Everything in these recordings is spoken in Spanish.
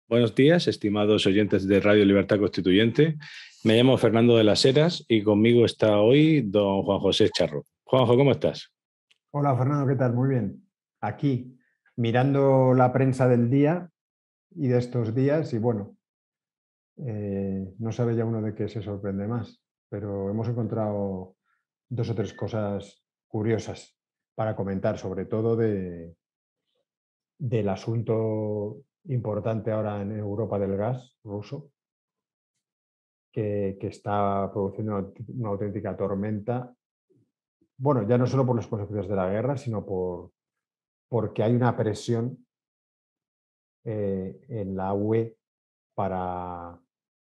Buenos días, estimados oyentes de Radio Libertad Constituyente. Me llamo Fernando de las Heras y conmigo está hoy don Juan José Charro. Juanjo, ¿cómo estás? Hola Fernando, ¿qué tal? Muy bien. Aquí, mirando la prensa del día y de estos días, y bueno, no sabe ya uno de qué se sorprende más, pero hemos encontrado dos o tres cosas curiosas para comentar, sobre todo del asunto importante ahora en Europa del gas ruso, que está produciendo una auténtica tormenta. Bueno, ya no solo por las consecuencias de la guerra, sino porque hay una presión en la UE para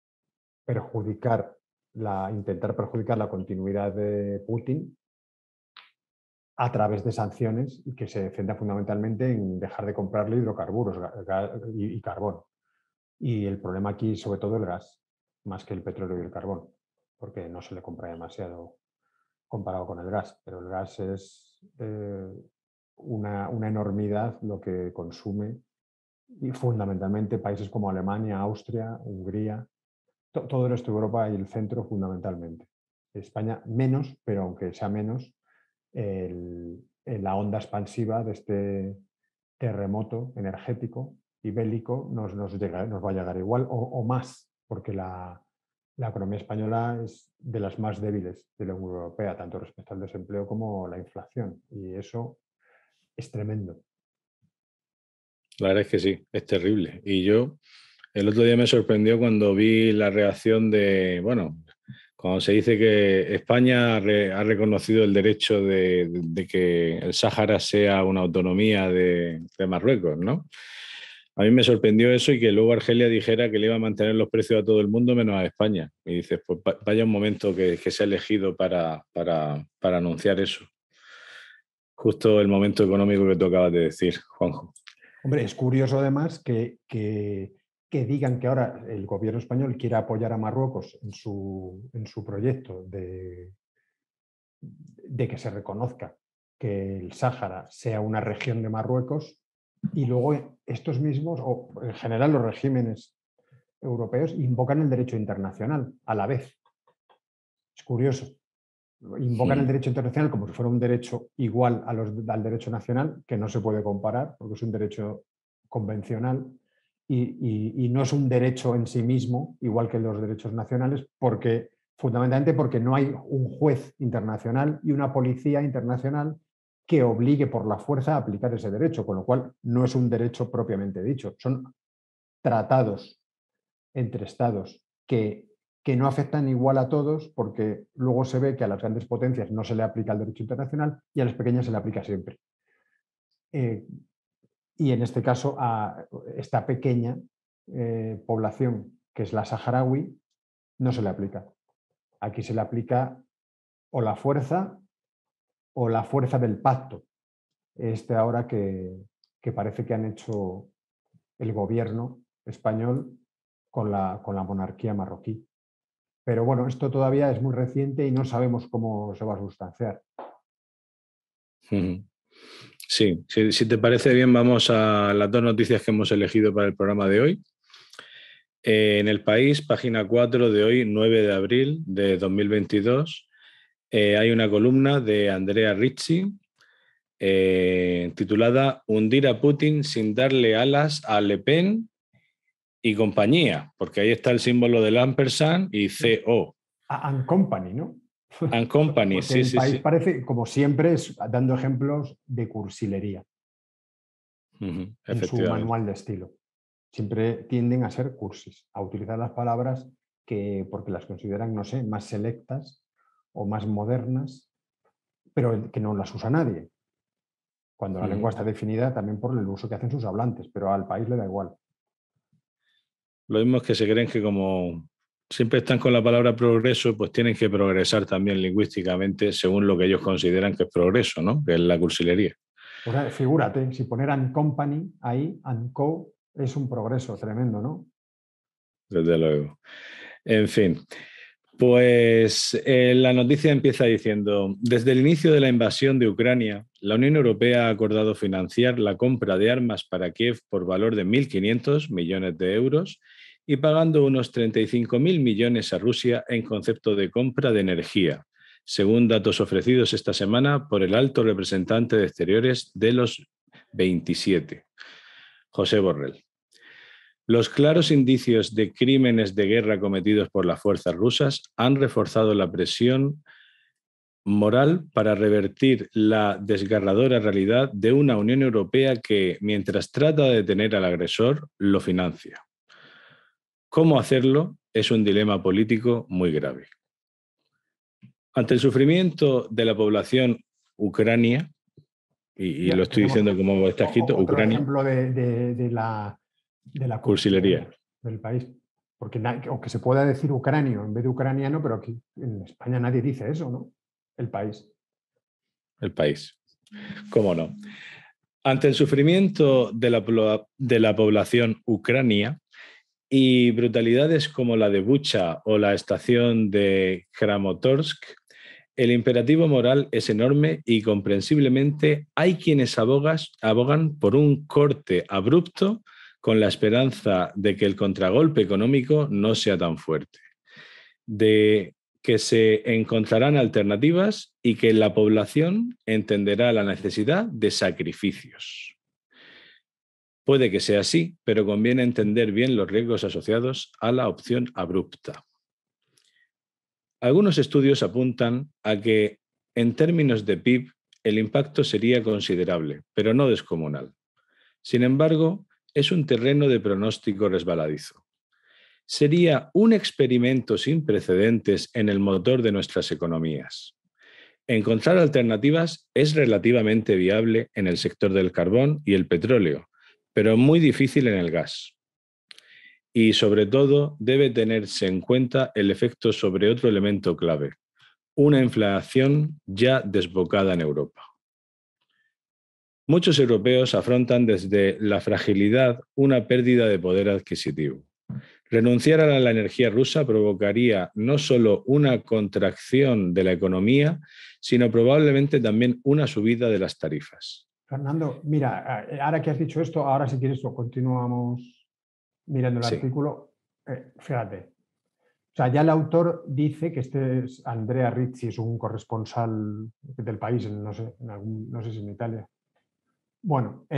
intentar perjudicar la continuidad de Putin a través de sanciones y que se defienda fundamentalmente en dejar de comprarle hidrocarburos y carbón. Y el problema aquí, sobre todo, el gas, más que el petróleo y el carbón, porque no se le compra demasiado comparado con el gas, pero el gas es una enormidad lo que consume, y fundamentalmente países como Alemania, Austria, Hungría, todo el resto de Europa y el centro fundamentalmente. España menos, pero aunque sea menos, la onda expansiva de este terremoto energético y bélico nos va a llegar igual o más, porque la economía española es de las más débiles de la Unión Europea, tanto respecto al desempleo como la inflación, y eso es tremendo. La verdad es que sí, es terrible. Y yo el otro día me sorprendió cuando vi la reacción cuando se dice que España ha reconocido el derecho de que el Sáhara sea una autonomía de Marruecos, ¿no? A mí me sorprendió eso y que luego Argelia dijera que le iba a mantener los precios a todo el mundo menos a España. Y dices, pues vaya un momento que se ha elegido para anunciar eso. Justo el momento económico que tú acabas de decir, Juanjo. Hombre, es curioso además que digan que ahora el gobierno español quiere apoyar a Marruecos en su proyecto de que se reconozca que el Sáhara sea una región de Marruecos, y luego estos mismos, o en general los regímenes europeos, invocan el derecho internacional a la vez. Es curioso. Invocan el derecho internacional como si fuera un derecho igual al derecho nacional, que no se puede comparar porque es un derecho convencional y no es un derecho en sí mismo, igual que los derechos nacionales, fundamentalmente porque no hay un juez internacional y una policía internacional que obligue por la fuerza a aplicar ese derecho, con lo cual no es un derecho propiamente dicho, son tratados entre estados que no afectan igual a todos, porque luego se ve que a las grandes potencias no se le aplica el derecho internacional y a las pequeñas se le aplica siempre. Y en este caso a esta pequeña población, que es la saharaui, no se le aplica. Aquí se le aplica o la fuerza del pacto. Ahora que parece que han hecho el gobierno español con la monarquía marroquí. Pero bueno, esto todavía es muy reciente y no sabemos cómo se va a sustanciar. Sí, si te parece bien, vamos a las dos noticias que hemos elegido para el programa de hoy. En El País, página 4 de hoy, 9 de abril de 2022, hay una columna de Andrea Ricci titulada "Hundir a Putin sin darle alas a Le Pen y compañía", porque ahí está el símbolo del ampersand y CO. And Company, ¿no? And Company, Porque sí, El sí, País sí. parece, como siempre, dando ejemplos de cursilería en su Efectivamente. manual de estilo. Siempre tienden a ser cursis, a utilizar las palabras porque las consideran, no sé, más selectas o más modernas, pero que no las usa nadie. Cuando la lengua está definida también por el uso que hacen sus hablantes, pero al país le da igual. Lo mismo es que se creen que como siempre están con la palabra progreso, pues tienen que progresar también lingüísticamente según lo que ellos consideran que es progreso, ¿no? Que es la cursilería. O sea, figúrate, si poner and company ahí, and co, es un progreso tremendo, ¿no? Desde luego. En fin, pues la noticia empieza diciendo: desde el inicio de la invasión de Ucrania, la Unión Europea ha acordado financiar la compra de armas para Kiev por valor de 1.500 millones de euros y pagando unos 35.000 millones a Rusia en concepto de compra de energía, según datos ofrecidos esta semana por el alto representante de Exteriores de los 27, José Borrell. Los claros indicios de crímenes de guerra cometidos por las fuerzas rusas han reforzado la presión moral para revertir la desgarradora realidad de una Unión Europea que, mientras trata de detener al agresor, lo financia. ¿Cómo hacerlo? Es un dilema político muy grave. Ante el sufrimiento de la población ucrania, y lo estoy diciendo como está escrito, otro Ucrania, ejemplo de la cursilería del país. Porque aunque se pueda decir ucranio en vez de ucraniano, pero aquí en España nadie dice eso, ¿no? El país. El país. ¿Cómo no? Ante el sufrimiento de la población ucrania y brutalidades como la de Bucha o la estación de Kramatorsk, el imperativo moral es enorme y comprensiblemente hay quienes abogan por un corte abrupto con la esperanza de que el contragolpe económico no sea tan fuerte, de que se encontrarán alternativas y que la población entenderá la necesidad de sacrificios. Puede que sea así, pero conviene entender bien los riesgos asociados a la opción abrupta. Algunos estudios apuntan a que, en términos de PIB, el impacto sería considerable, pero no descomunal. Sin embargo, es un terreno de pronóstico resbaladizo. Sería un experimento sin precedentes en el motor de nuestras economías. Encontrar alternativas es relativamente viable en el sector del carbón y el petróleo, pero muy difícil en el gas. Y sobre todo debe tenerse en cuenta el efecto sobre otro elemento clave, una inflación ya desbocada en Europa. Muchos europeos afrontan desde la fragilidad una pérdida de poder adquisitivo. Renunciar a la energía rusa provocaría no solo una contracción de la economía, sino probablemente también una subida de las tarifas. Fernando, mira, ahora que has dicho esto, ahora si quieres lo continuamos mirando el Sí. artículo. Fíjate, o sea, ya el autor dice que este es Andrea Ricci, es un corresponsal del país, no sé, no sé si en Italia. Bueno,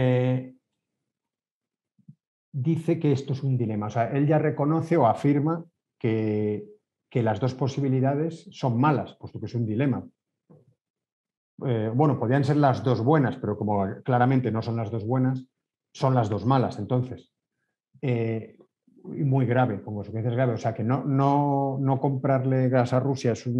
dice que esto es un dilema. O sea, él ya reconoce o afirma que las dos posibilidades son malas, puesto que es un dilema. Bueno, podrían ser las dos buenas, pero como claramente no son las dos buenas, son las dos malas. Entonces, muy grave, como su es grave. O sea, que no comprarle gas a Rusia es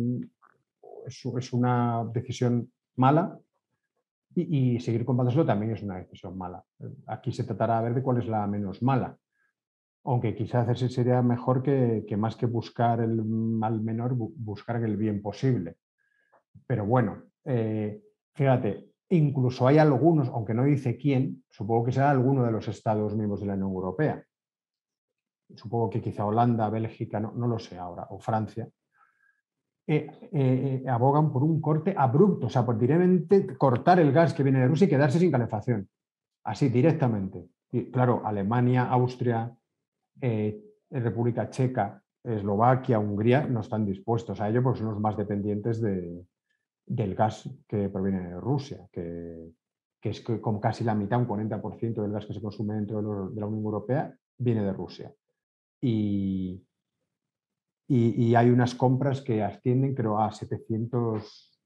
una decisión mala y seguir comprándoselo también es una decisión mala. Aquí se tratará de ver de cuál es la menos mala. Aunque quizás sería mejor que más que buscar el mal menor, buscar el bien posible. Pero bueno, fíjate, incluso hay algunos, aunque no dice quién, supongo que será alguno de los Estados miembros de la Unión Europea. Supongo que quizá Holanda, Bélgica, no lo sé ahora, o Francia, abogan por un corte abrupto, o sea, por directamente cortar el gas que viene de Rusia y quedarse sin calefacción. Así, directamente. Y claro, Alemania, Austria, República Checa, Eslovaquia, Hungría no están dispuestos a ello porque son los más dependientes del gas que proviene de Rusia, que es que con casi la mitad, un 40% del gas que se consume dentro de la Unión Europea, viene de Rusia. Y hay unas compras que ascienden, creo, a 700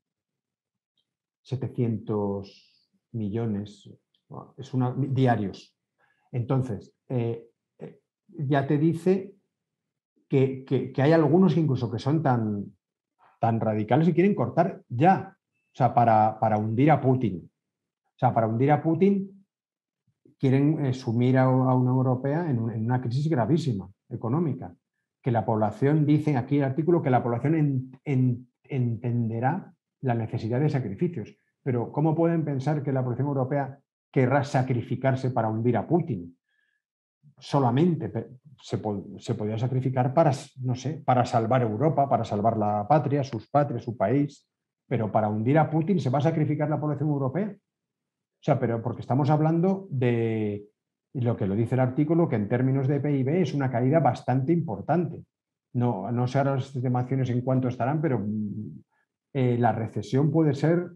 millones diarios. Entonces, ya te dice que hay algunos que incluso que son tan radicales y quieren cortar ya, o sea, para hundir a Putin. O sea, para hundir a Putin quieren sumir a una europea en una crisis gravísima económica, que la población, dice aquí el artículo, que la población entenderá la necesidad de sacrificios. Pero ¿cómo pueden pensar que la población europea querrá sacrificarse para hundir a Putin? Solamente se podría sacrificar para, no sé, para salvar Europa, para salvar la patria, sus patrias, su país. pero para hundir a Putin se va a sacrificar la población europea. O sea, pero porque estamos hablando de lo que lo dice el artículo, que en términos de PIB es una caída bastante importante. No sé ahora las estimaciones en cuánto estarán, pero la recesión puede ser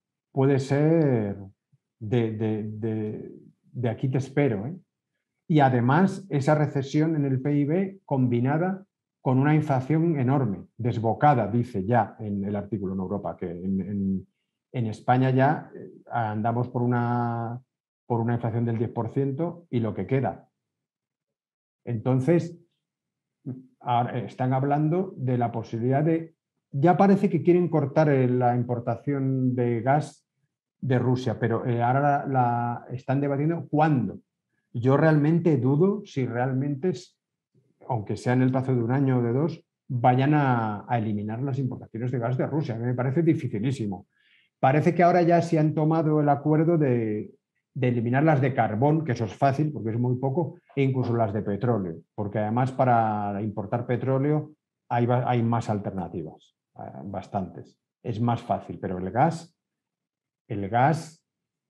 de aquí te espero, ¿eh? Y además esa recesión en el PIB combinada con una inflación enorme, desbocada, dice ya en el artículo en Europa, que en España ya andamos por una inflación del 10% y lo que queda. Entonces, ahora están hablando de la posibilidad de... Ya parece que quieren cortar la importación de gas de Rusia, pero ahora están debatiendo cuándo. Yo realmente dudo si realmente, aunque sea en el plazo de un año o de dos, vayan a eliminar las importaciones de gas de Rusia. Me parece dificilísimo. Parece que ahora ya se han tomado el acuerdo de eliminar las de carbón, que eso es fácil porque es muy poco, e incluso las de petróleo, porque además para importar petróleo hay más alternativas, bastantes. Es más fácil, pero el gas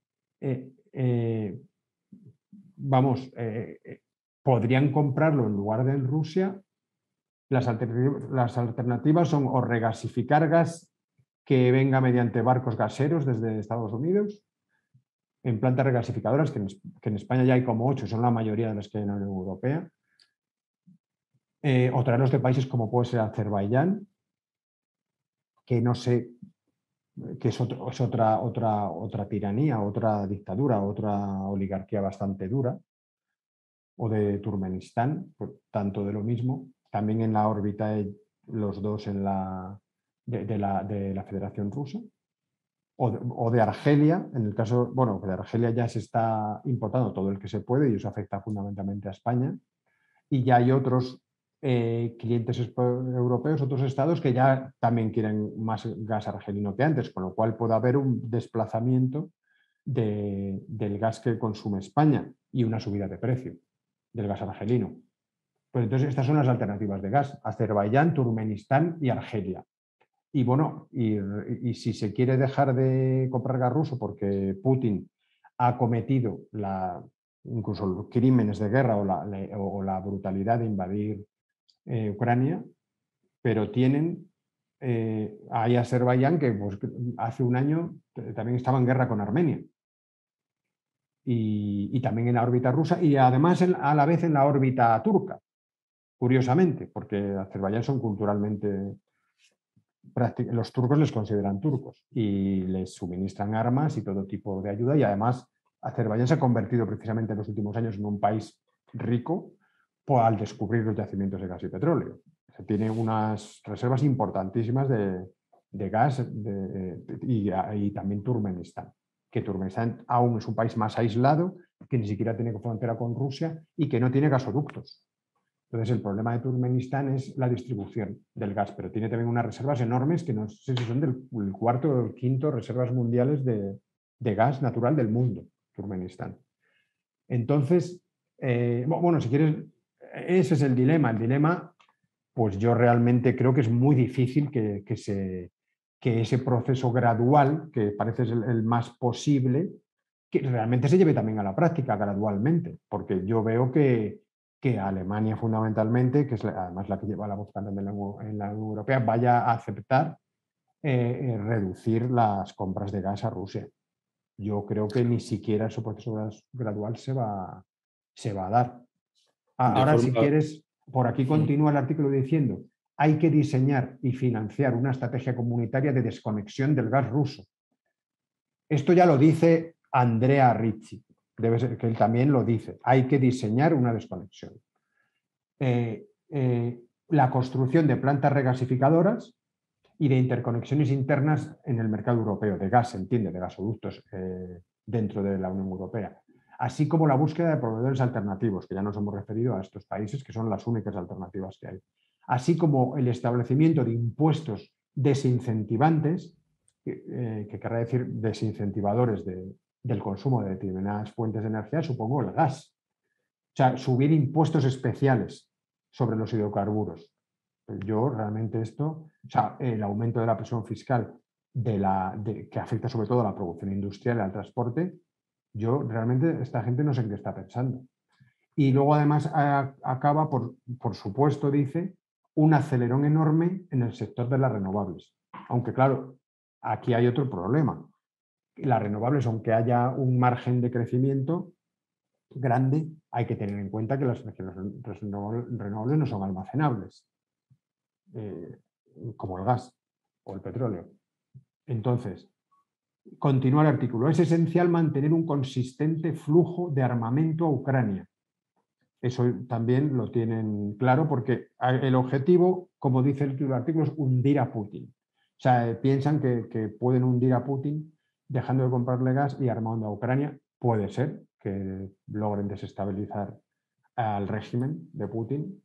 vamos, podrían comprarlo en lugar de en Rusia. Las alternativas son o regasificar gas que venga mediante barcos gaseros desde Estados Unidos, en plantas regasificadoras, que en España ya hay como 8, son la mayoría de las que hay en la Unión Europea, o traerlos de países como puede ser Azerbaiyán, que no sé, que es otra tiranía, otra dictadura, otra oligarquía bastante dura, o de Turkmenistán, tanto de lo mismo, también en la órbita los dos de la Federación Rusa, o de Argelia, en el caso, bueno, de Argelia ya se está importando todo el que se puede y eso afecta fundamentalmente a España, y ya hay otros clientes europeos, otros estados que ya también quieren más gas argelino que antes, con lo cual puede haber un desplazamiento del gas que consume España y una subida de precio del gas argelino. Pues entonces estas son las alternativas de gas: Azerbaiyán, Turkmenistán y Argelia. Y bueno, y si se quiere dejar de comprar gas ruso porque Putin ha cometido incluso crímenes de guerra o la brutalidad de invadir Ucrania, pero hay Azerbaiyán que pues, hace un año también estaba en guerra con Armenia. Y también en la órbita rusa y además a la vez en la órbita turca, curiosamente, porque Azerbaiyán son culturalmente, los turcos les consideran turcos y les suministran armas y todo tipo de ayuda, y además Azerbaiyán se ha convertido precisamente en los últimos años en un país rico al descubrir los yacimientos de gas y petróleo. Tiene unas reservas importantísimas de gas y también Turkmenistán, que Turkmenistán aún es un país más aislado, que ni siquiera tiene frontera con Rusia y que no tiene gasoductos. Entonces, el problema de Turkmenistán es la distribución del gas, pero tiene también unas reservas enormes que no sé si son del cuarto o el quinto reservas mundiales de gas natural del mundo, Turkmenistán. Entonces, bueno, si quieres, ese es el dilema. El dilema, pues yo realmente creo que es muy difícil que ese proceso gradual, que parece el más posible, que realmente se lleve también a la práctica gradualmente, porque yo veo que Alemania fundamentalmente, que es además la que lleva la voz cantante en la Unión Europea, vaya a aceptar reducir las compras de gas a Rusia. Yo creo que ni siquiera ese proceso gradual se va a dar. Ahora, si quieres, por aquí continúa el artículo diciendo: hay que diseñar y financiar una estrategia comunitaria de desconexión del gas ruso. Esto ya lo dice Andrea Ricci, debe ser que él también lo dice. Hay que diseñar una desconexión. La construcción de plantas regasificadoras y de interconexiones internas en el mercado europeo, de gas, se entiende, de gasoductos dentro de la Unión Europea, así como la búsqueda de proveedores alternativos, que ya nos hemos referido a estos países, que son las únicas alternativas que hay, así como el establecimiento de impuestos desincentivantes, que querrá decir desincentivadores del consumo de determinadas fuentes de energía, supongo el gas. O sea, subir impuestos especiales sobre los hidrocarburos. Yo realmente esto, o sea, el aumento de la presión fiscal que afecta sobre todo a la producción industrial y al transporte, yo realmente esta gente no sé en qué está pensando. Y luego además acaba, por supuesto, dice, un acelerón enorme en el sector de las renovables. Aunque claro, aquí hay otro problema. Las renovables, aunque haya un margen de crecimiento grande, hay que tener en cuenta que las renovables no son almacenables, eh, como el gas o el petróleo. Entonces, continúa el artículo. Es esencial mantener un consistente flujo de armamento a Ucrania. Eso también lo tienen claro porque el objetivo, como dice el título del artículo, es hundir a Putin. O sea, piensan que pueden hundir a Putin dejando de comprarle gas y armando a Ucrania. Puede ser que logren desestabilizar al régimen de Putin,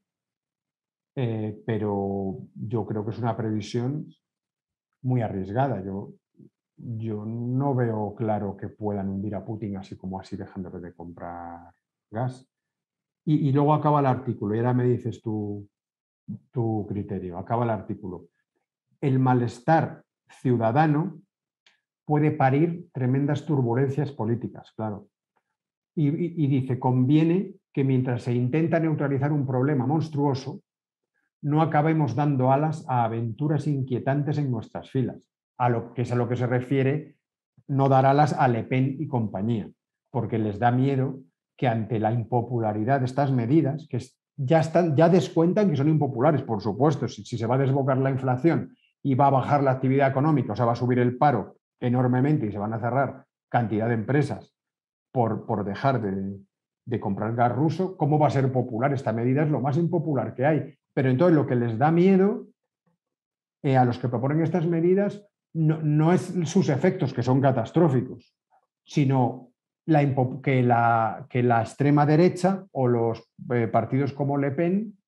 pero yo creo que es una previsión muy arriesgada. Yo no veo claro que puedan hundir a Putin así como así dejándole de comprar gas. Y luego acaba el artículo, y ahora me dices tu criterio. Acaba el artículo. El malestar ciudadano puede parir tremendas turbulencias políticas, claro. Y dice, conviene que mientras se intenta neutralizar un problema monstruoso, no acabemos dando alas a aventuras inquietantes en nuestras filas, a lo que es a lo que se refiere no dar alas a Le Pen y compañía, porque les da miedo que ante la impopularidad de estas medidas, que ya descuentan que son impopulares, por supuesto, si se va a desbocar la inflación y va a bajar la actividad económica, o sea, va a subir el paro enormemente y se van a cerrar cantidad de empresas por dejar de comprar gas ruso, ¿cómo va a ser popular? Esta medida es lo más impopular que hay. Pero entonces lo que les da miedo a los que proponen estas medidas no es sus efectos, que son catastróficos, sino que la extrema derecha o los partidos como Le Pen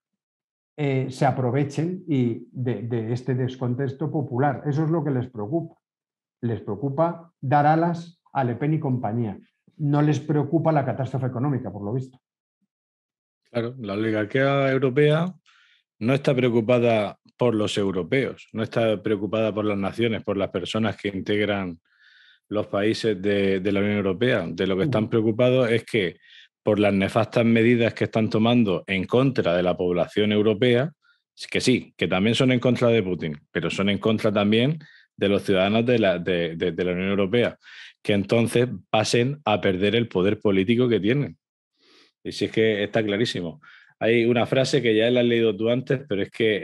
se aprovechen de este descontexto popular. Eso es lo que les preocupa. Les preocupa dar alas a Le Pen y compañía. No les preocupa la catástrofe económica, por lo visto. Claro, la oligarquía europea no está preocupada por los europeos, no está preocupada por las naciones, por las personas que integran los países de la Unión Europea. De lo que están preocupados es que por las nefastas medidas que están tomando en contra de la población europea, que sí, que también son en contra de Putin, pero son en contra también de los ciudadanos de la Unión Europea, que entonces pasen a perder el poder político que tienen. Y sí, es que está clarísimo. Hay una frase que ya la has leído tú antes, pero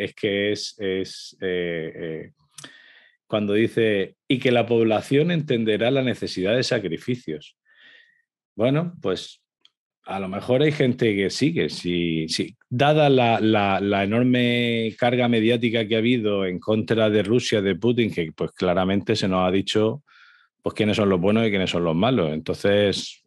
cuando dice, y que la población entenderá la necesidad de sacrificios. Bueno, pues a lo mejor hay gente que sí, dada la enorme carga mediática que ha habido en contra de Rusia, de Putin, que pues claramente se nos ha dicho pues quiénes son los buenos y quiénes son los malos. Entonces,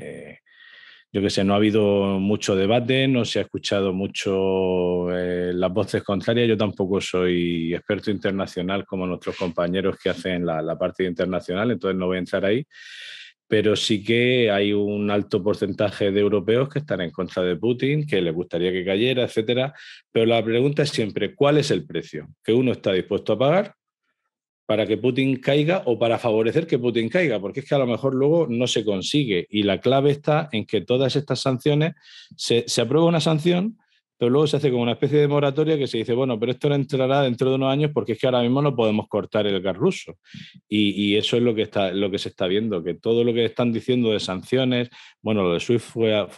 yo qué sé, no ha habido mucho debate, no se ha escuchado mucho las voces contrarias. Yo tampoco soy experto internacional como nuestros compañeros que hacen la parte internacional, entonces no voy a entrar ahí. Pero sí que hay un alto porcentaje de europeos que están en contra de Putin, que les gustaría que cayera, etcétera. Pero la pregunta es siempre, ¿cuál es el precio que uno está dispuesto a pagar para que Putin caiga o para favorecer que Putin caiga? Porque es que a lo mejor luego no se consigue. Y la clave está en que todas estas sanciones, se aprueba una sanción, pero luego se hace como una especie de moratoria que se dice, bueno, pero esto no entrará dentro de unos años porque es que ahora mismo no podemos cortar el gas ruso. Y eso es lo que se está viendo, que todo lo que están diciendo de sanciones, bueno, lo de SWIFT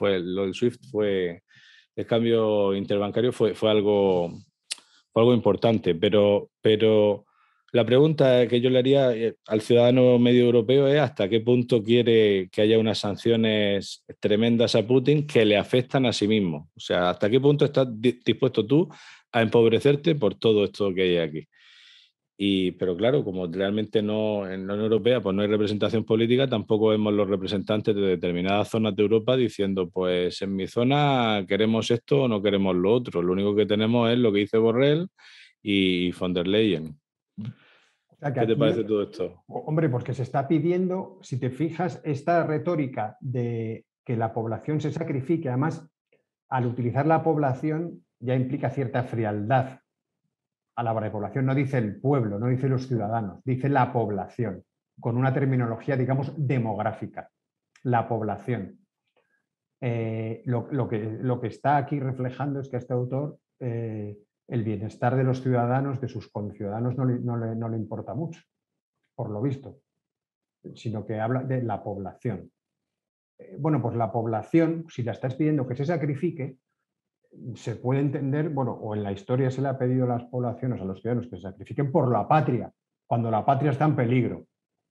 fue el cambio interbancario fue algo importante, pero la pregunta que yo le haría al ciudadano medio europeo es hasta qué punto quiere que haya unas sanciones tremendas a Putin que le afectan a sí mismo. O sea, hasta qué punto estás dispuesto tú a empobrecerte por todo esto que hay aquí. Pero claro, como realmente no en la Unión Europea pues no hay representación política, tampoco vemos los representantes de determinadas zonas de Europa diciendo, pues en mi zona queremos esto o no queremos lo otro. Lo único que tenemos es lo que dice Borrell y von der Leyen. O sea, que ¿Qué te aquí, parece todo esto? hombre, pues que se está pidiendo, si te fijas, esta retórica de que la población se sacrifique, además, al utilizar la población ya implica cierta frialdad. a la población, no dice el pueblo, no dice los ciudadanos, dice la población, con una terminología, digamos, demográfica, la población. Lo que está aquí reflejando es que a este autor el bienestar de los ciudadanos, de sus conciudadanos, no le importa mucho, por lo visto, sino que habla de la población. Bueno, pues la población, si la estás pidiendo que se sacrifique, se puede entender, bueno, o en la historia se le ha pedido a las poblaciones, a los ciudadanos, que se sacrifiquen por la patria, cuando la patria está en peligro.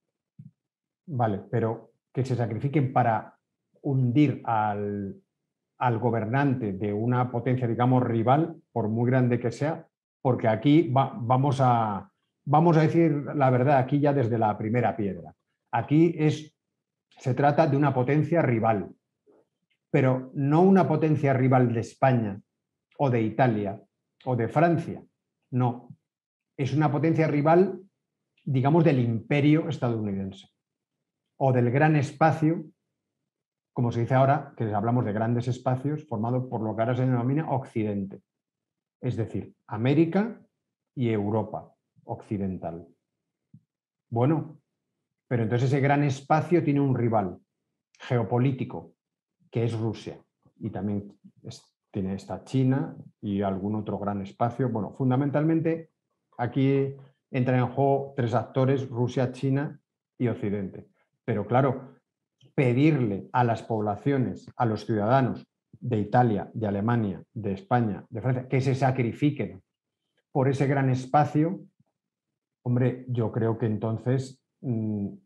Vale, pero que se sacrifiquen para hundir al gobernante de una potencia, digamos, rival, por muy grande que sea, porque aquí vamos a decir la verdad, aquí ya desde la primera piedra. Aquí se trata de una potencia rival, pero no una potencia rival de España o de Italia o de Francia, no. Es una potencia rival, digamos, del imperio estadounidense o del gran espacio, como se dice ahora, que hablamos de grandes espacios, formado por lo que ahora se denomina Occidente, es decir, América y Europa occidental. Bueno, pero entonces ese gran espacio tiene un rival geopolítico, que es Rusia, y también está China y algún otro gran espacio. Bueno, fundamentalmente aquí entran en juego tres actores, Rusia, China y Occidente. Pero claro, pedirle a las poblaciones, a los ciudadanos de Italia, de Alemania, de España, de Francia, que se sacrifiquen por ese gran espacio, hombre, yo creo que entonces no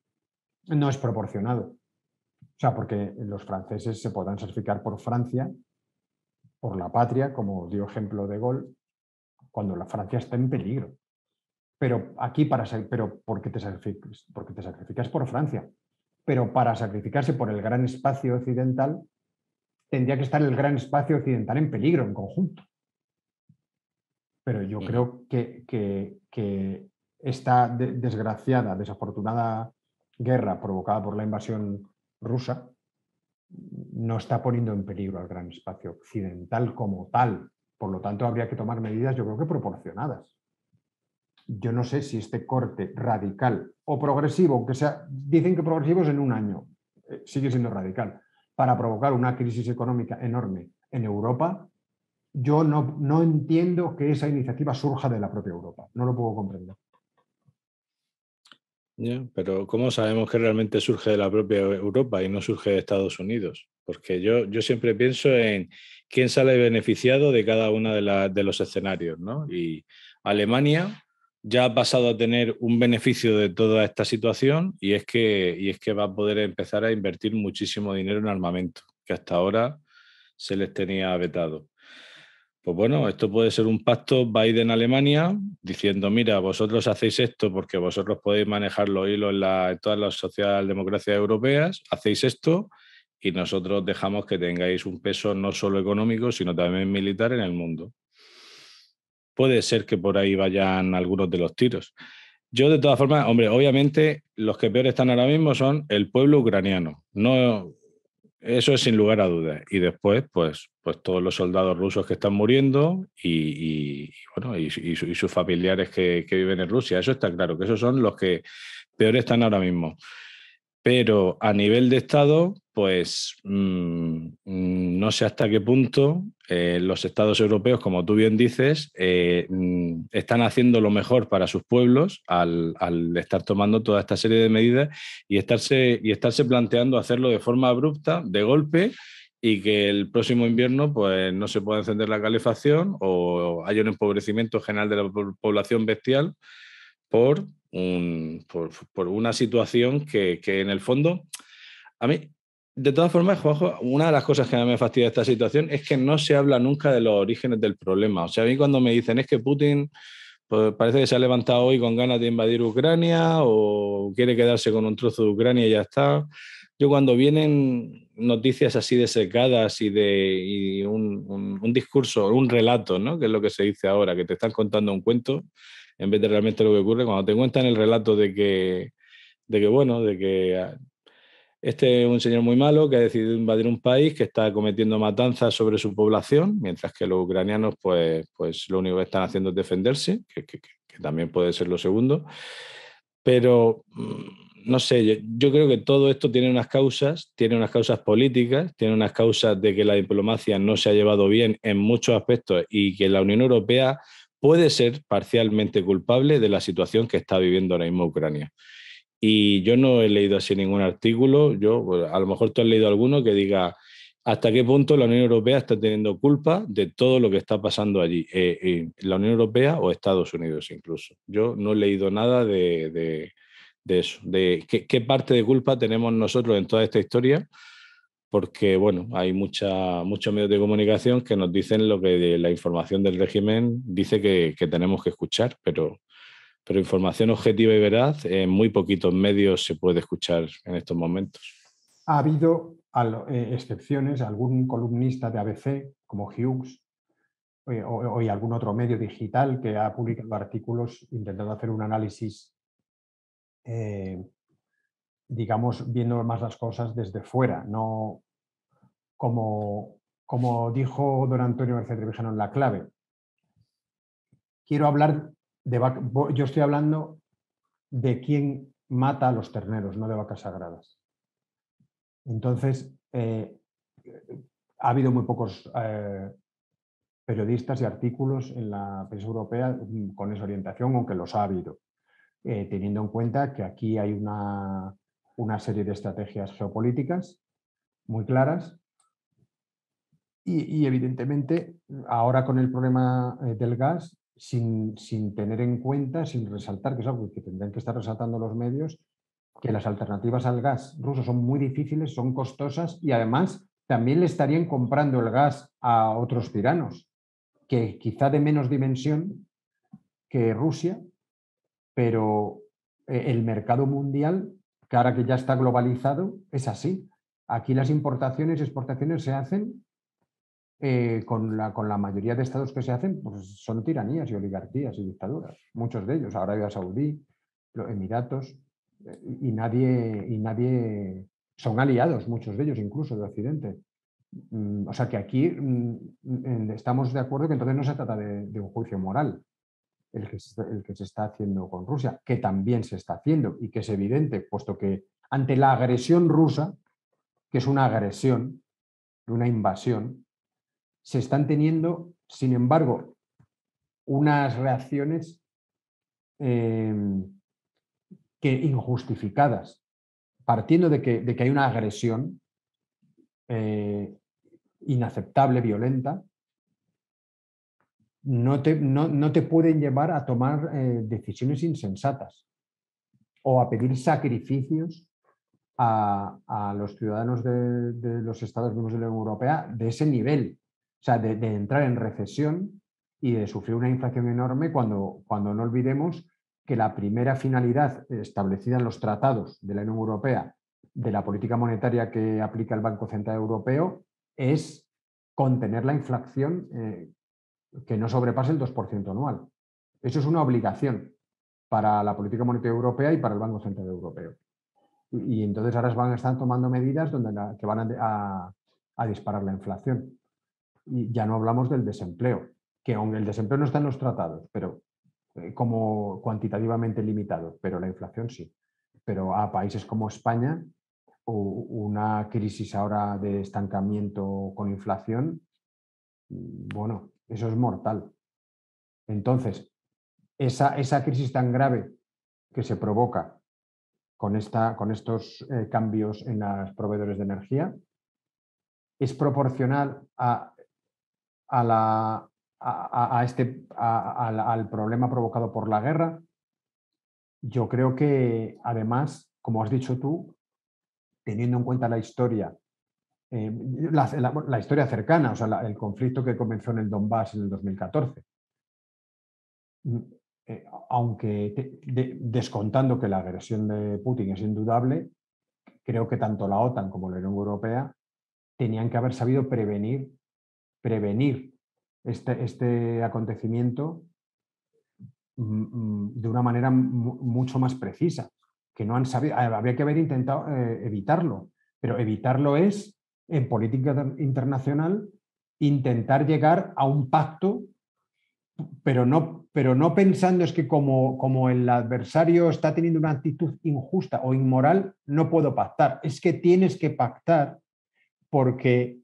es proporcionado. O sea, porque los franceses se podrán sacrificar por Francia, por la patria, como dio ejemplo de Gaulle, cuando la Francia está en peligro. Pero aquí, pero porque te sacrificas por Francia, pero para sacrificarse por el gran espacio occidental, tendría que estar el gran espacio occidental en peligro, en conjunto. Pero yo creo que esta desgraciada, desafortunada guerra provocada por la invasión rusa no está poniendo en peligro al gran espacio occidental como tal. Por lo tanto, habría que tomar medidas, yo creo que proporcionadas. Yo no sé si este corte radical o progresivo, aunque dicen que progresivo es en un año, sigue siendo radical, para provocar una crisis económica enorme en Europa, yo no entiendo que esa iniciativa surja de la propia Europa. No lo puedo comprender. Ya, pero ¿cómo sabemos que realmente surge de la propia Europa y no surge de Estados Unidos? Porque yo siempre pienso en quién sale beneficiado de cada uno de los escenarios, ¿no? Y Alemania ya ha pasado a tener un beneficio de toda esta situación y es que va a poder empezar a invertir muchísimo dinero en armamento, que hasta ahora se les tenía vetado. Pues bueno, esto puede ser un pacto Biden-Alemania diciendo, mira, vosotros hacéis esto porque vosotros podéis manejar los hilos en todas las socialdemocracias europeas, hacéis esto y nosotros dejamos que tengáis un peso no solo económico, sino también militar en el mundo. Puede ser que por ahí vayan algunos de los tiros. Yo, de todas formas, hombre, obviamente los que peor están ahora mismo son el pueblo ucraniano. No, eso es sin lugar a dudas. Y después, pues todos los soldados rusos que están muriendo y sus familiares que viven en Rusia. Eso está claro, que esos son los que peor están ahora mismo. Pero a nivel de Estado, pues no sé hasta qué punto los estados europeos, como tú bien dices, están haciendo lo mejor para sus pueblos al estar tomando toda esta serie de medidas y estarse planteando hacerlo de forma abrupta, de golpe, y que el próximo invierno pues, no se pueda encender la calefacción o haya un empobrecimiento general de la población bestial por una situación que en el fondo, a mí, de todas formas, Juanjo, una de las cosas que a mí me fastidia de esta situación es que no se habla nunca de los orígenes del problema. O sea, a mí cuando me dicen es que Putin pues, parece que se ha levantado hoy con ganas de invadir Ucrania o quiere quedarse con un trozo de Ucrania y ya está. Yo cuando vienen noticias así desecadas y un discurso, un relato, ¿no? Que es lo que se dice ahora, que te están contando un cuento en vez de realmente lo que ocurre, cuando te cuentan el relato de que Este es un señor muy malo que ha decidido invadir un país que está cometiendo matanzas sobre su población, mientras que los ucranianos pues lo único que están haciendo es defenderse, que también puede ser lo segundo. Pero no sé, yo creo que todo esto tiene unas causas políticas, tiene unas causas de que la diplomacia no se ha llevado bien en muchos aspectos y que la Unión Europea puede ser parcialmente culpable de la situación que está viviendo ahora mismo Ucrania. Y yo no he leído así ningún artículo, pues, a lo mejor tú has leído alguno que diga hasta qué punto la Unión Europea está teniendo culpa de todo lo que está pasando allí, la Unión Europea o Estados Unidos incluso. Yo no he leído nada de eso, de qué parte de culpa tenemos nosotros en toda esta historia, porque bueno, hay muchos medios de comunicación que nos dicen lo que la información del régimen dice que tenemos que escuchar, pero información objetiva y veraz en muy poquitos medios se puede escuchar en estos momentos. Ha habido excepciones, algún columnista de ABC, como Hughes, o algún otro medio digital que ha publicado artículos intentando hacer un análisis, digamos, viendo más las cosas desde fuera, no como dijo don Antonio García Trevijano en La Clave. Quiero hablar yo estoy hablando de quién mata a los terneros, no de vacas sagradas. Entonces, ha habido muy pocos periodistas y artículos en la prensa europea con esa orientación, aunque los ha habido, teniendo en cuenta que aquí hay una serie de estrategias geopolíticas muy claras y evidentemente ahora con el problema del gas, sin tener en cuenta, sin resaltar, que es algo que tendrían que estar resaltando los medios, que las alternativas al gas ruso son muy difíciles, son costosas y además también le estarían comprando el gas a otros tiranos, que quizá de menos dimensión que Rusia, pero el mercado mundial, que ahora que ya está globalizado, es así. Aquí las importaciones y exportaciones se hacen con la mayoría de estados que se hacen, pues son tiranías y oligarquías y dictaduras. Muchos de ellos, Arabia Saudí, los Emiratos, y nadie son aliados, muchos de ellos incluso de Occidente. O sea que aquí estamos de acuerdo que entonces no se trata de un juicio moral el que se está haciendo con Rusia, que también se está haciendo y que es evidente, puesto que ante la agresión rusa, que es una agresión, una invasión, se están teniendo, sin embargo, unas reacciones que injustificadas, partiendo de que hay una agresión inaceptable, violenta, no te pueden llevar a tomar decisiones insensatas o a pedir sacrificios a los ciudadanos de los Estados miembros de la Unión Europea de ese nivel. O sea, de entrar en recesión y de sufrir una inflación enorme cuando no olvidemos que la primera finalidad establecida en los tratados de la Unión Europea de la política monetaria que aplica el Banco Central Europeo es contener la inflación que no sobrepase el 2% anual. Eso es una obligación para la política monetaria europea y para el Banco Central Europeo. Y entonces ahora van a estar tomando medidas que van a disparar la inflación. Y ya no hablamos del desempleo, que aunque el desempleo no está en los tratados, pero como cuantitativamente limitado, pero la inflación sí. Pero a países como España, una crisis ahora de estancamiento con inflación, bueno, eso es mortal. Entonces, esa crisis tan grave que se provoca con estos cambios en los proveedores de energía es proporcional al problema provocado por la guerra. Yo creo que, además, como has dicho tú, teniendo en cuenta la historia, la historia cercana, o sea, el conflicto que comenzó en el Donbass en el 2014, aunque descontando que la agresión de Putin es indudable, creo que tanto la OTAN como la Unión Europea tenían que haber sabido prevenir este acontecimiento de una manera mucho más precisa, que no han sabido, habría que haber intentado evitarlo. Pero evitarlo es, en política internacional, intentar llegar a un pacto, pero no pensando es que como el adversario está teniendo una actitud injusta o inmoral, no puedo pactar. Es que tienes que pactar porque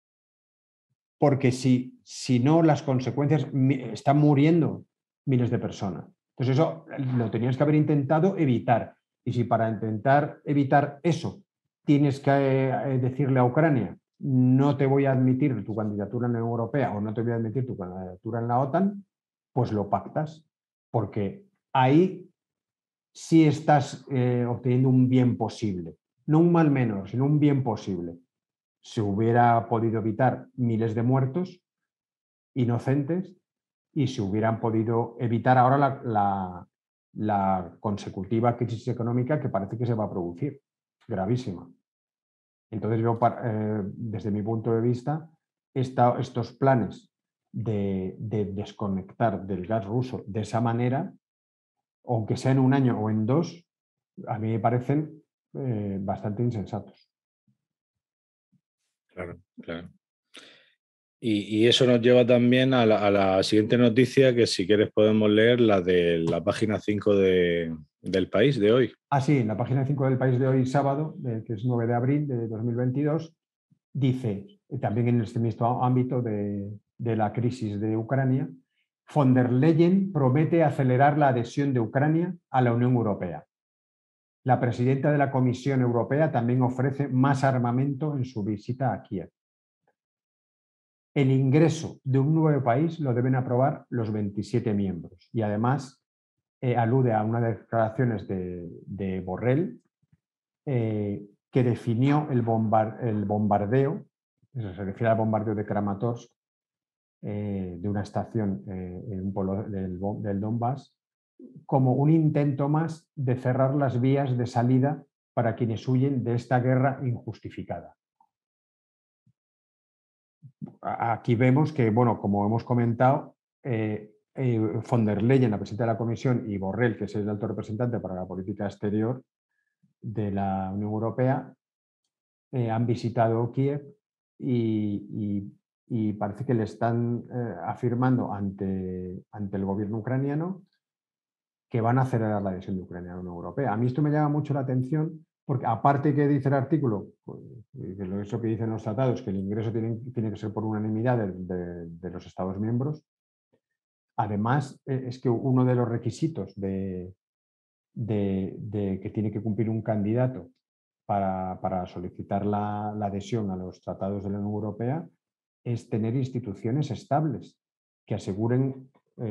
si no las consecuencias están muriendo miles de personas. Entonces eso lo tenías que haber intentado evitar. Y si para intentar evitar eso tienes que decirle a Ucrania no te voy a admitir tu candidatura en la Unión Europea o no te voy a admitir tu candidatura en la OTAN, pues lo pactas. Porque ahí sí estás obteniendo un bien posible. No un mal menor, sino un bien posible. Se hubiera podido evitar miles de muertos inocentes y se hubieran podido evitar ahora la consecutiva crisis económica que parece que se va a producir, gravísima. Entonces yo, desde mi punto de vista, estos planes de desconectar del gas ruso de esa manera, aunque sea en un año o en dos, a mí me parecen bastante insensatos. Claro, claro. Y eso nos lleva también a la siguiente noticia, que si quieres podemos leer la de la página 5 del País de hoy. Sí, en la página 5 del País de hoy, sábado, que es 9 de abril de 2022, dice, también en este mismo ámbito de la crisis de Ucrania, von der Leyen promete acelerar la adhesión de Ucrania a la Unión Europea. La presidenta de la Comisión Europea también ofrece más armamento en su visita a Kiev. El ingreso de un nuevo país lo deben aprobar los 27 miembros y además alude a unas declaraciones de Borrell que definió el bombardeo, se refiere al bombardeo de Kramatorsk, de una estación en un pueblo del Donbass, como un intento más de cerrar las vías de salida para quienes huyen de esta guerra injustificada. Aquí vemos que, bueno, como hemos comentado, von der Leyen, la presidenta de la Comisión, y Borrell, que es el alto representante para la política exterior de la Unión Europea, han visitado Kiev y parece que le están afirmando ante el gobierno ucraniano que van a acelerar la adhesión de Ucrania a la Unión Europea. A mí esto me llama mucho la atención porque, aparte que dice el artículo, pues, eso que dicen los tratados, que el ingreso tiene que ser por unanimidad de los Estados miembros, además es que uno de los requisitos de que tiene que cumplir un candidato para solicitar la adhesión a los tratados de la Unión Europea es tener instituciones estables que aseguren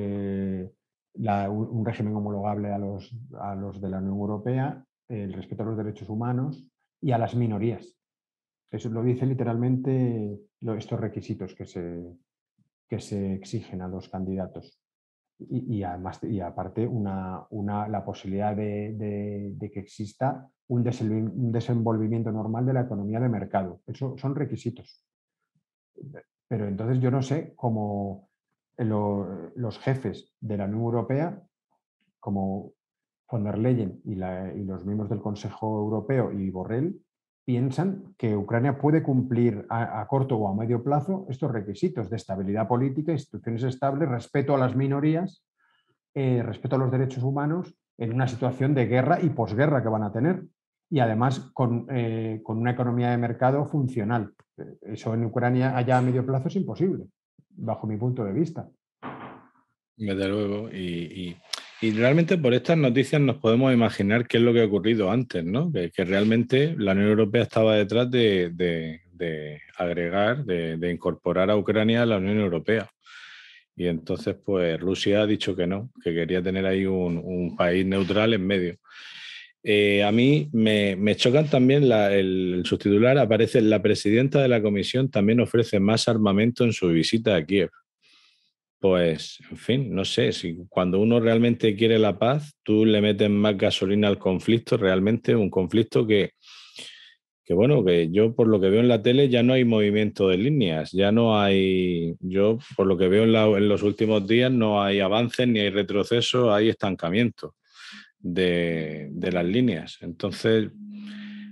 un régimen homologable a los de la Unión Europea, el respeto a los derechos humanos y a las minorías. Eso lo dice literalmente estos requisitos que se exigen a los candidatos. Y además, y aparte, la posibilidad de que exista un desenvolvimiento normal de la economía de mercado. Eso son requisitos. Pero entonces yo no sé cómo los jefes de la Unión Europea, como von der Leyen y los miembros del Consejo Europeo y Borrell, piensan que Ucrania puede cumplir a corto o a medio plazo estos requisitos de estabilidad política, instituciones estables, respeto a las minorías, respeto a los derechos humanos en una situación de guerra y posguerra que van a tener. Y además con una economía de mercado funcional. Eso en Ucrania allá a medio plazo es imposible, bajo mi punto de vista. Desde luego. Y realmente por estas noticias nos podemos imaginar qué es lo que ha ocurrido antes, ¿no? Que realmente la Unión Europea estaba detrás de agregar, de incorporar a Ucrania a la Unión Europea. Y entonces, pues Rusia ha dicho que no, que quería tener ahí un país neutral en medio. A mí me chocan también el subtitular, aparece la presidenta de la Comisión también ofrece más armamento en su visita a Kiev. Pues, en fin, no sé, si cuando uno realmente quiere la paz, tú le metes más gasolina al conflicto, realmente un conflicto que bueno, que yo por lo que veo en la tele ya no hay movimiento de líneas, ya no hay, yo por lo que veo en los últimos días no hay avances ni hay retroceso, hay estancamiento de las líneas. Entonces,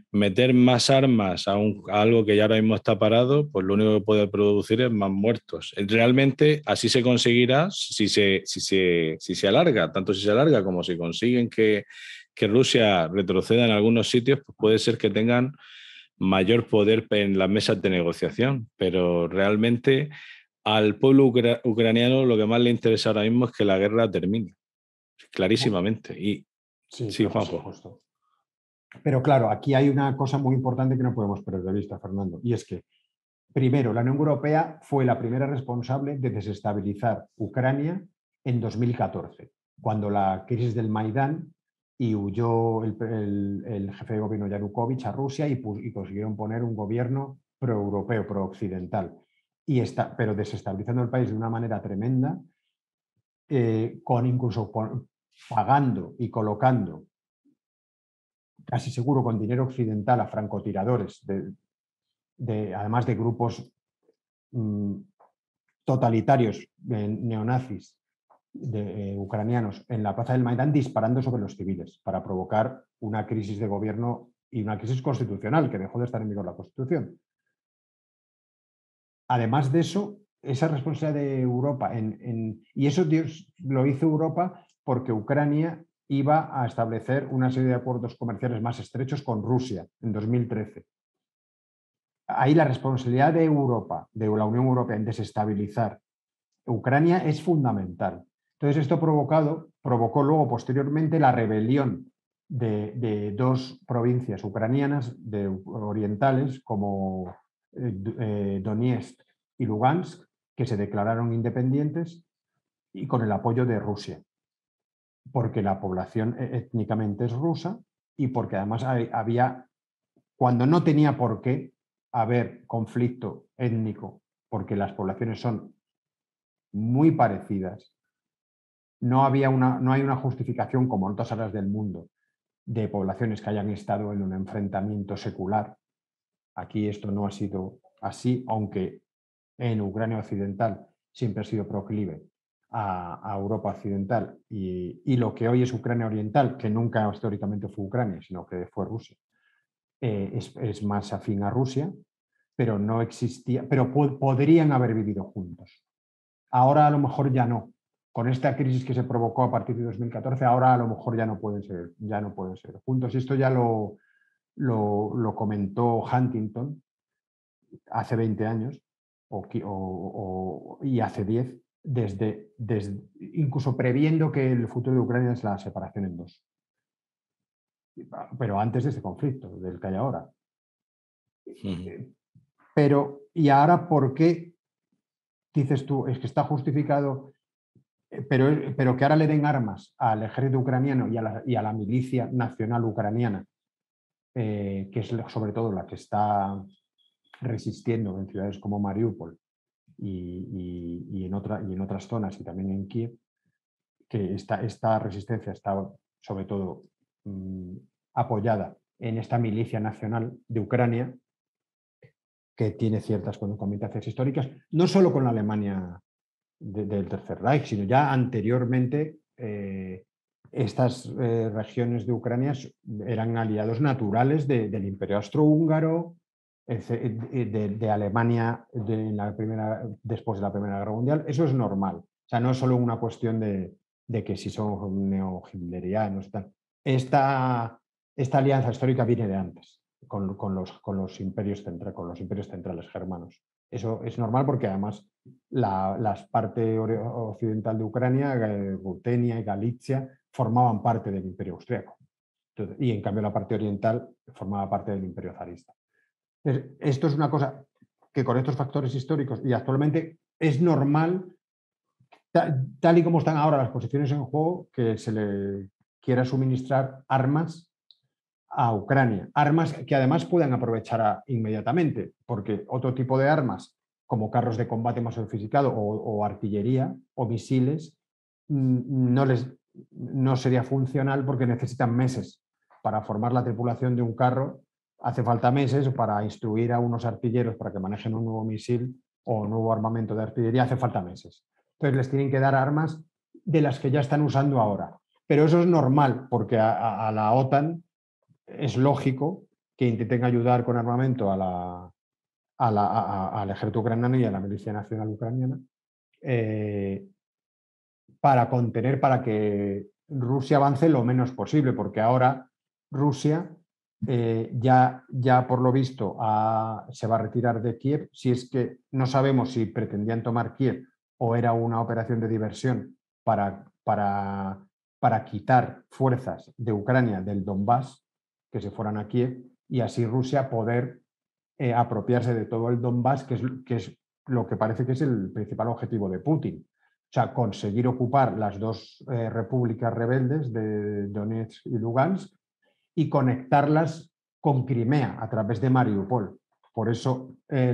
meter más armas a algo que ya ahora mismo está parado, pues lo único que puede producir es más muertos. Realmente así se conseguirá si se alarga, tanto si se alarga como si consiguen que Rusia retroceda en algunos sitios, pues puede ser que tengan mayor poder en las mesas de negociación, pero realmente al pueblo ucraniano lo que más le interesa ahora mismo es que la guerra termine, clarísimamente. Y Sí, sí, por Juanjo. supuesto. Pero claro, aquí hay una cosa muy importante que no podemos perder de vista, Fernando, y es que, primero, la Unión Europea fue la primera responsable de desestabilizar Ucrania en 2014, cuando la crisis del Maidán y huyó el jefe de gobierno Yanukovych a Rusia y consiguieron poner un gobierno pro-europeo, pro-occidental. Pero desestabilizando el país de una manera tremenda, incluso pagando y colocando, casi seguro con dinero occidental, a francotiradores, además de grupos totalitarios neonazis ucranianos en la plaza del Maidán, disparando sobre los civiles para provocar una crisis de gobierno y una crisis constitucional, que dejó de estar en vigor la Constitución. Además de eso, esa responsabilidad de Europa, y eso lo hizo Europa porque Ucrania iba a establecer una serie de acuerdos comerciales más estrechos con Rusia en 2013. Ahí la responsabilidad de Europa, de la Unión Europea, en desestabilizar Ucrania es fundamental. Entonces, esto provocó luego posteriormente la rebelión de dos provincias ucranianas orientales como Donetsk y Lugansk, que se declararon independientes y con el apoyo de Rusia, porque la población étnicamente es rusa y porque además cuando no tenía por qué haber conflicto étnico, porque las poblaciones son muy parecidas, no hay una justificación, como en otras áreas del mundo, de poblaciones que hayan estado en un enfrentamiento secular. Aquí esto no ha sido así, aunque en Ucrania occidental siempre ha sido proclive a Europa occidental y lo que hoy es Ucrania oriental, que nunca históricamente fue Ucrania, sino que fue Rusia, es más afín a Rusia, pero no existía, pero podrían haber vivido juntos. Ahora a lo mejor ya no. Con esta crisis que se provocó a partir de 2014, ahora a lo mejor ya no pueden ser juntos. Y esto ya lo comentó Huntington hace 20 años y hace 10, incluso previendo que el futuro de Ucrania es la separación en dos. Pero antes de ese conflicto, del que hay ahora. Pero, ¿y ahora por qué dices tú? Es que está justificado, pero que ahora le den armas al ejército ucraniano y a la milicia nacional ucraniana, que es sobre todo la que está resistiendo en ciudades como Mariupol y en otras zonas y también en Kiev, que esta resistencia está sobre todo apoyada en esta milicia nacional de Ucrania, que tiene ciertas concomitantes históricas, no solo con la Alemania del Tercer Reich, sino ya anteriormente estas regiones de Ucrania eran aliados naturales del Imperio Austrohúngaro, de Alemania después de la Primera Guerra Mundial. Eso es normal. O sea, no es solo una cuestión de que si son neo-hitlerianos. Esta alianza histórica viene de antes, con los imperios centrales germanos. Eso es normal porque además la parte occidental de Ucrania, Rutenia y Galicia, formaban parte del Imperio Austriaco. Y en cambio la parte oriental formaba parte del Imperio zarista. Entonces, esto es una cosa que con estos factores históricos y actualmente es normal, tal y como están ahora las posiciones en juego, que se le quiera suministrar armas a Ucrania. Armas que además puedan aprovechar inmediatamente, porque otro tipo de armas, como carros de combate más sofisticado o artillería o misiles, no sería funcional porque necesitan meses. Para formar la tripulación de un carro hace falta meses, para instruir a unos artilleros para que manejen un nuevo misil o un nuevo armamento de artillería hace falta meses. Entonces les tienen que dar armas de las que ya están usando ahora. Pero eso es normal porque a la OTAN es lógico que intenten ayudar con armamento al ejército ucraniano y a la milicia nacional ucraniana para contener, para que Rusia avance lo menos posible, porque ahora Rusia ya por lo visto se va a retirar de Kiev. Si es que no sabemos si pretendían tomar Kiev o era una operación de diversión para quitar fuerzas de Ucrania del Donbass que se fueran a Kiev y así Rusia poder apropiarse de todo el Donbass, que es lo que parece que es el principal objetivo de Putin. O sea, conseguir ocupar las dos repúblicas rebeldes de Donetsk y Lugansk y conectarlas con Crimea a través de Mariupol. Por eso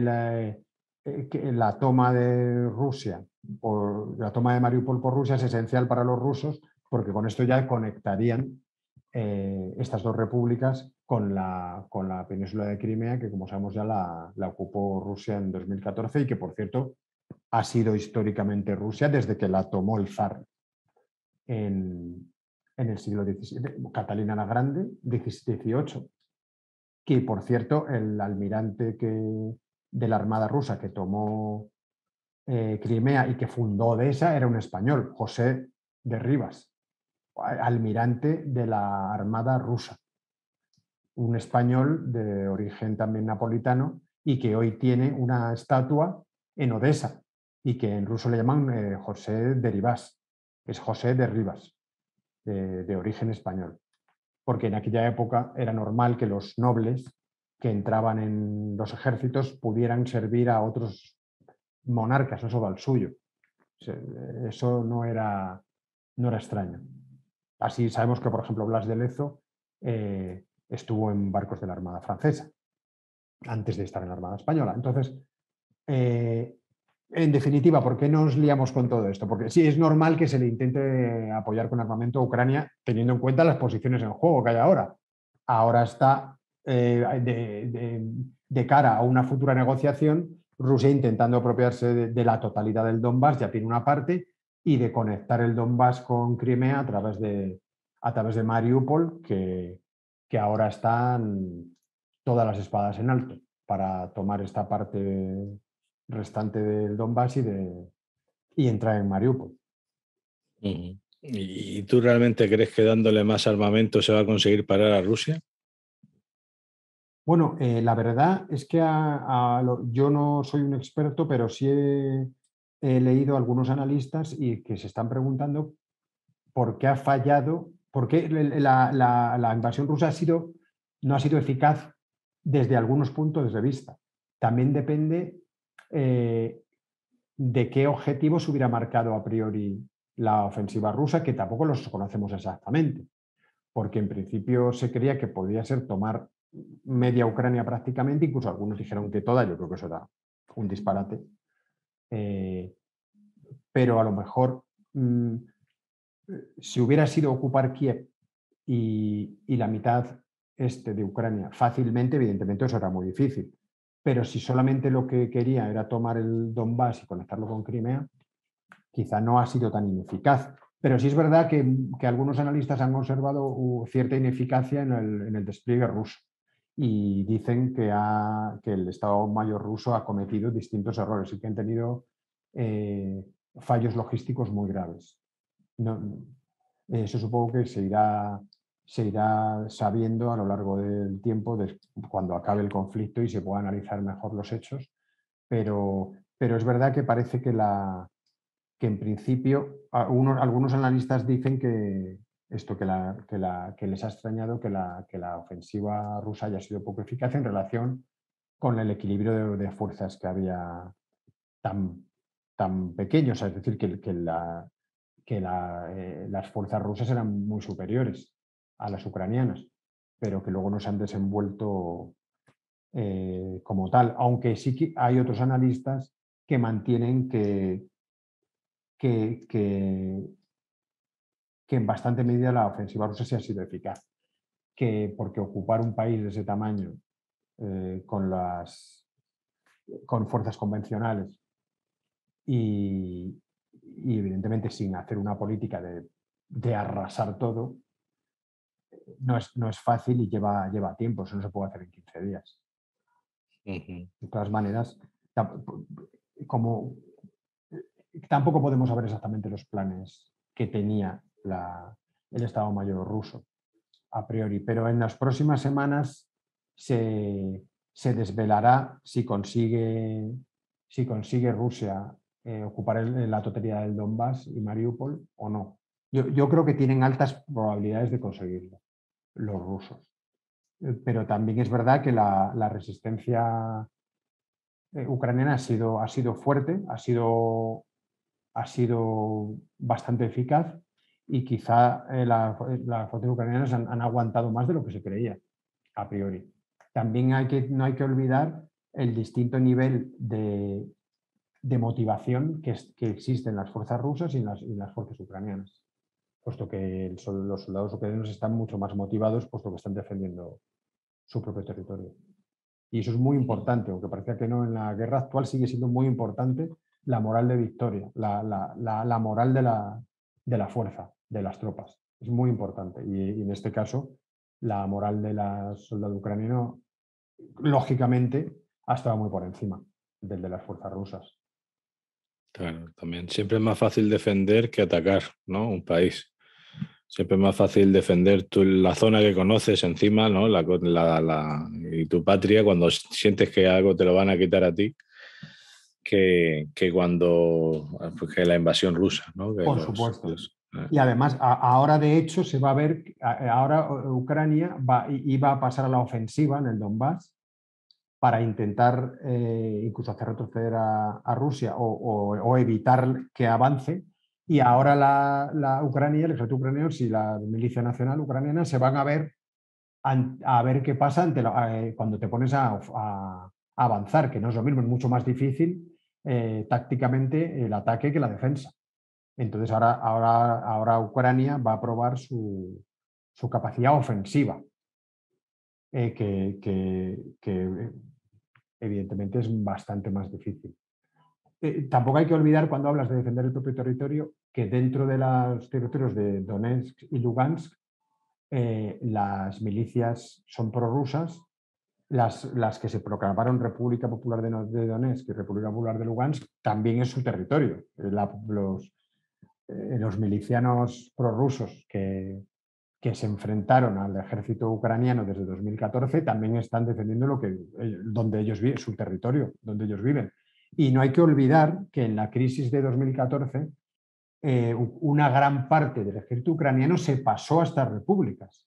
la toma de Rusia, la toma de Mariupol por Rusia es esencial para los rusos, porque con esto ya conectarían estas dos repúblicas con la península de Crimea, que como sabemos ya la ocupó Rusia en 2014 y que, por cierto, ha sido históricamente Rusia desde que la tomó el zar en el siglo XVII, Catalina la Grande, XVIII, que por cierto el almirante de la Armada rusa que tomó Crimea y que fundó Odessa era un español, José de Rivas, almirante de la Armada rusa, un español de origen también napolitano y que hoy tiene una estatua en Odessa y que en ruso le llaman José de Rivas, es José de Rivas, de origen español, porque en aquella época era normal que los nobles que entraban en los ejércitos pudieran servir a otros monarcas, no solo al suyo. Eso no era extraño. Así sabemos que, por ejemplo, Blas de Lezo estuvo en barcos de la Armada Francesa antes de estar en la Armada Española. Entonces, en definitiva, ¿por qué nos liamos con todo esto? Porque sí, es normal que se le intente apoyar con armamento a Ucrania teniendo en cuenta las posiciones en juego que hay ahora. Ahora está de cara a una futura negociación, Rusia intentando apropiarse de la totalidad del Donbass, ya tiene una parte, y de conectar el Donbass con Crimea a través de Mariupol, que ahora están todas las espadas en alto para tomar esta parte restante del Donbass y entrar en Mariupol. ¿Y tú realmente crees que dándole más armamento se va a conseguir parar a Rusia? Bueno, la verdad es que yo no soy un experto, pero sí he leído a algunos analistas y que se están preguntando por qué ha fallado, por qué la invasión rusa no ha sido eficaz desde algunos puntos de vista. También depende de qué objetivos hubiera marcado a priori la ofensiva rusa, que tampoco los conocemos exactamente, porque en principio se creía que podía ser tomar media Ucrania prácticamente, incluso algunos dijeron que toda, yo creo que eso era un disparate, pero a lo mejor si hubiera sido ocupar Kiev y la mitad este de Ucrania fácilmente, evidentemente eso era muy difícil. Pero si solamente lo que quería era tomar el Donbass y conectarlo con Crimea, quizá no ha sido tan ineficaz. Pero sí es verdad que algunos analistas han observado cierta ineficacia en el despliegue ruso y dicen que el Estado Mayor ruso ha cometido distintos errores y que han tenido fallos logísticos muy graves. No, eso supongo que se irá sabiendo a lo largo del tiempo, cuando acabe el conflicto y se pueda analizar mejor los hechos, pero es verdad que parece que en principio algunos analistas dicen que les ha extrañado que la ofensiva rusa haya sido poco eficaz en relación con el equilibrio de fuerzas que había tan pequeño, o sea, es decir, las fuerzas rusas eran muy superiores a las ucranianas, pero que luego no se han desenvuelto como tal, aunque sí que hay otros analistas que mantienen que en bastante medida la ofensiva rusa sí ha sido eficaz, porque ocupar un país de ese tamaño con fuerzas convencionales y evidentemente sin hacer una política de arrasar todo, no es fácil y lleva tiempo, eso no se puede hacer en 15 días. De todas maneras, como tampoco podemos saber exactamente los planes que tenía el Estado Mayor ruso a priori, pero en las próximas semanas se desvelará si consigue Rusia ocupar la totalidad del Donbass y Mariupol o no. Yo creo que tienen altas probabilidades de conseguirlo los rusos. Pero también es verdad que la resistencia ucraniana ha sido fuerte, ha sido bastante eficaz y quizá las fuerzas ucranianas han aguantado más de lo que se creía a priori. También no hay que olvidar el distinto nivel de motivación que existe en las fuerzas rusas y en las fuerzas ucranianas, puesto que los soldados ucranianos están mucho más motivados puesto que están defendiendo su propio territorio. Y eso es muy importante, aunque parecía que no, en la guerra actual sigue siendo muy importante la moral de victoria, la moral de la fuerza, de las tropas. Es muy importante. Y en este caso, la moral de los soldados ucranianos, lógicamente, ha estado muy por encima del de las fuerzas rusas. Claro, también siempre es más fácil defender que atacar, ¿no? Un país. Siempre es más fácil defender la zona que conoces encima, ¿no? Y tu patria cuando sientes que algo te lo van a quitar a ti, que cuando pues, que la invasión rusa, ¿no? Por supuesto. Y además, ahora de hecho se va a ver, ahora Ucrania iba a pasar a la ofensiva en el Donbass para intentar incluso hacer retroceder a Rusia o evitar que avance. Y ahora la Ucrania, el ejército ucraniano y la milicia nacional ucraniana se van a ver qué pasa cuando te pones a avanzar, que no es lo mismo, es mucho más difícil tácticamente el ataque que la defensa. Entonces ahora Ucrania va a probar su capacidad ofensiva, que evidentemente es bastante más difícil. Tampoco hay que olvidar cuando hablas de defender el propio territorio que dentro de los territorios de Donetsk y Lugansk las milicias son prorrusas, las que se proclamaron República Popular de Donetsk y República Popular de Lugansk también es su territorio. Los milicianos prorrusos que se enfrentaron al ejército ucraniano desde 2014 también están defendiendo donde ellos viven, su territorio, donde ellos viven. Y no hay que olvidar que en la crisis de 2014 una gran parte del ejército ucraniano se pasó a estas repúblicas.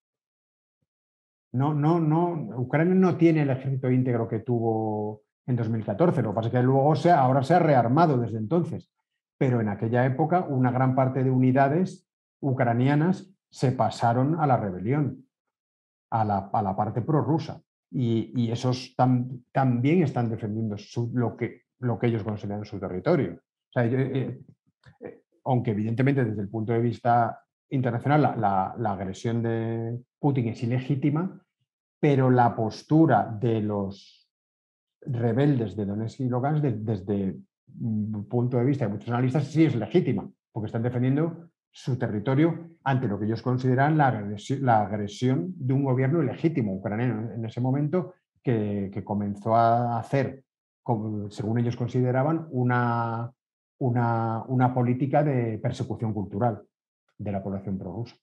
Ucrania no tiene el ejército íntegro que tuvo en 2014, lo que pasa es que luego ahora se ha rearmado desde entonces, pero en aquella época una gran parte de unidades ucranianas se pasaron a la rebelión, a la parte prorrusa, y esos también están defendiendo lo que ellos consideran su territorio. O sea, aunque evidentemente desde el punto de vista internacional la agresión de Putin es ilegítima, pero la postura de los rebeldes de Donetsk y Lugansk desde el punto de vista de muchos analistas sí es legítima, porque están defendiendo su territorio ante lo que ellos consideran la agresión de un gobierno ilegítimo ucraniano en ese momento que comenzó a hacer, según ellos consideraban, una política de persecución cultural de la población prorrusa.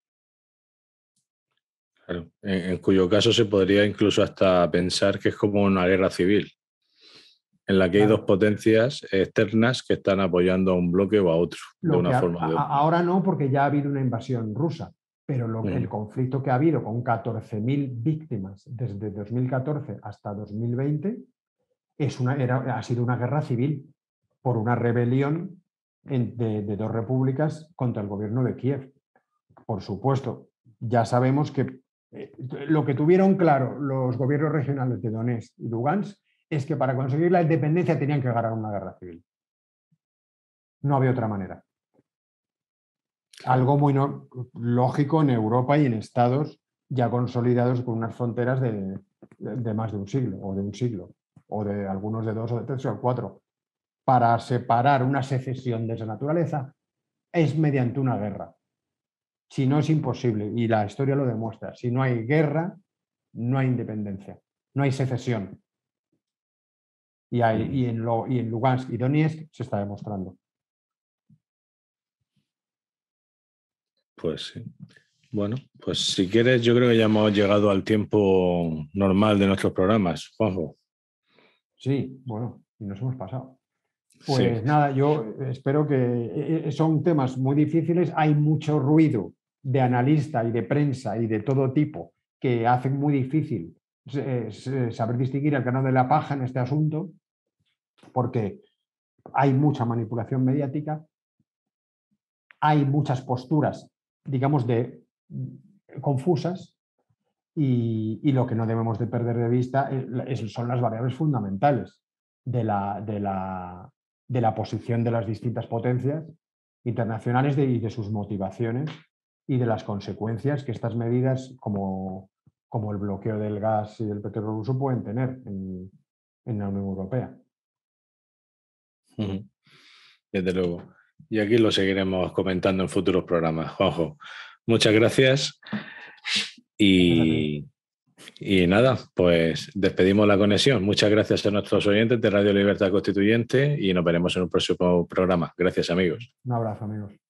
Claro, en cuyo caso se podría incluso hasta pensar que es como una guerra civil, en la que hay dos potencias externas que están apoyando a un bloque o a otro, de una forma o de otra. Ahora no, porque ya ha habido una invasión rusa, pero el conflicto que ha habido con 14.000 víctimas desde 2014 hasta 2020 ha sido una guerra civil por una rebelión de dos repúblicas contra el gobierno de Kiev. Por supuesto, ya sabemos que lo que tuvieron claro los gobiernos regionales de Donetsk y Lugansk es que para conseguir la independencia tenían que ganar una guerra civil. No había otra manera. Algo muy lógico en Europa y en estados ya consolidados con unas fronteras de más de un siglo, o de algunos de 2 o de 3 o 4. Para separar una secesión de esa naturaleza es mediante una guerra. Si no, es imposible. Y la historia lo demuestra. Si no hay guerra, no hay independencia, no hay secesión. Y en Lugansk y Donetsk se está demostrando. Pues sí. Bueno, pues si quieres, yo creo que ya hemos llegado al tiempo normal de nuestros programas, Juanjo. Sí, bueno, y nos hemos pasado. Sí. Pues nada, yo espero que son temas muy difíciles. Hay mucho ruido de analista y de prensa y de todo tipo que hacen muy difícil saber distinguir el grano de la paja en este asunto, porque hay mucha manipulación mediática, hay muchas posturas, digamos, confusas, y lo que no debemos de perder de vista son las variables fundamentales de la posición de las distintas potencias internacionales y de sus motivaciones y de las consecuencias que estas medidas, como el bloqueo del gas y del petróleo ruso, pueden tener en la Unión Europea. Desde luego. Y aquí lo seguiremos comentando en futuros programas. Juanjo, muchas gracias. Y nada, pues despedimos la conexión. Muchas gracias a nuestros oyentes de Radio Libertad Constituyente y nos veremos en un próximo programa. Gracias, amigos. Un abrazo, amigos.